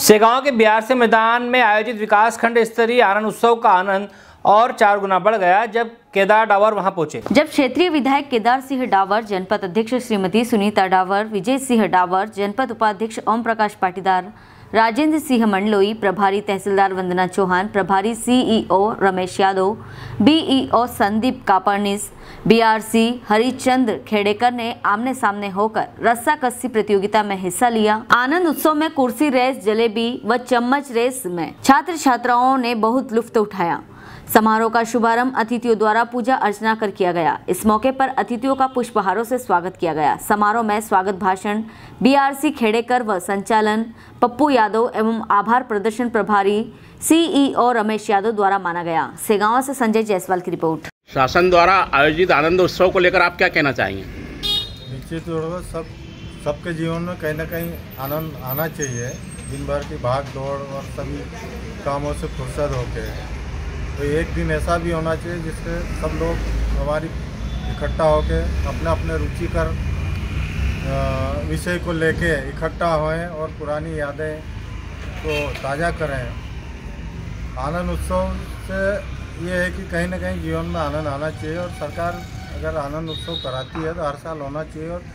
सेगांव के बिहारसी मैदान में आयोजित विकास खंड स्तरीय आनंद उत्सव का आनंद और 4 गुना बढ़ गया जब केदार डावर वहां पहुंचे। जब क्षेत्रीय विधायक केदार सिंह डावर, जनपद अध्यक्ष श्रीमती सुनीता डावर, विजय सिंह डावर, जनपद उपाध्यक्ष ओम प्रकाश पाटीदार, राजेंद्र सिंह मंडलोई, प्रभारी तहसीलदार वंदना चौहान, प्रभारी CEO Ramesh Yadav, BEO Sandeep Kapadnis, BRC Harichand Khedekar ने आमने सामने होकर रस्साकस्सी प्रतियोगिता में हिस्सा लिया। आनंद उत्सव में कुर्सी रेस, जलेबी व चम्मच रेस में छात्र छात्राओं ने बहुत लुत्फ उठाया। समारोह का शुभारंभ अतिथियों द्वारा पूजा अर्चना कर किया गया। इस मौके पर अतिथियों का पुष्पहारों से स्वागत किया गया। समारोह में स्वागत भाषण बीआरसी खेड़ेकर व संचालन पप्पू यादव एवं आभार प्रदर्शन प्रभारी सीईओ रमेश यादव द्वारा माना गया। सेगांव से संजय जायसवाल की रिपोर्ट। शासन द्वारा आयोजित आनंद उत्सव को लेकर आप क्या कहना चाहेंगे? निश्चित रूप से सबके जीवन में कहीं ना कहीं आनंद आना चाहिए। दिन भर की भाग दौड़ और सभी कामों से फुर्सत होकर तो एक दिन ऐसा भी होना चाहिए जिससे सब लोग हमारी इकट्ठा होकर अपने अपने रुचिकर विषय को लेके इकट्ठा होएं और पुरानी यादें को ताज़ा करें। आनंद उत्सव से ये है कि कहीं ना कहीं जीवन में आनंद आना चाहिए और सरकार अगर आनंद उत्सव कराती है तो हर साल होना चाहिए और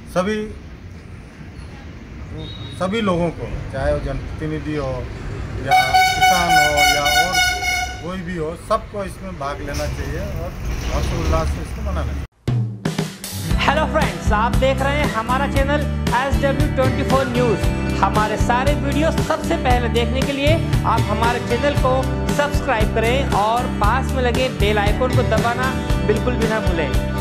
सभी लोगों को, चाहे वो जनप्रतिनिधि हो या किसान हो या और कोई भी हो, सबको इसमें भाग लेना चाहिए और हर्षोल्लास से इसको मनाना चाहिए। हेलो फ्रेंड्स, आप देख रहे हैं हमारा चैनल SW24 न्यूज़। हमारे सारे वीडियो सबसे पहले देखने के लिए आप हमारे चैनल को सब्सक्राइब करें और पास में लगे बेल आइकन को दबाना बिल्कुल भी ना भूलें।